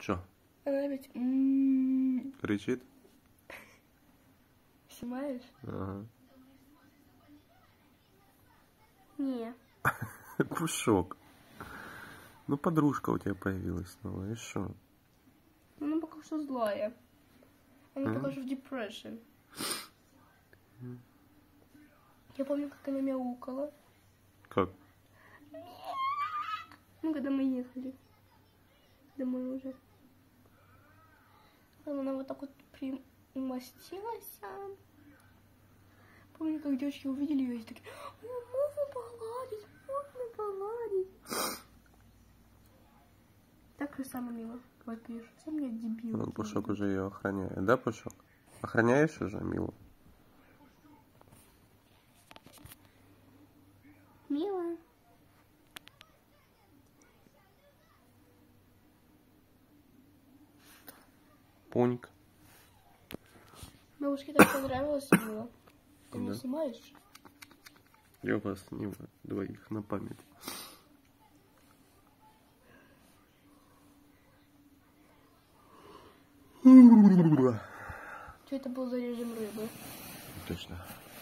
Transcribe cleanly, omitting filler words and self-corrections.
Чё? Она ведь... Кричит? Снимаешь? Ага. Не. Пушок. Ну, подружка у тебя появилась снова, и шо? Она пока что злая. Она пока что в депрессии. Я помню, как она мяукала. Как? Ну, когда мы ехали домой уже. Она вот так вот примостилась. Помню, как девочки увидели ее и такие: можно погладить, можно погладить. Так же самое мило. Вопишь. Сам я дебил. Ну, Пушок уже ее охраняет. Да, Пушок? Охраняешь уже Милу? Мило. Пуньк. Бабушке так понравилось Мила. Ты не снимаешь? Я вас снимаю двоих на память. Что это был за режим рыбы? Точно.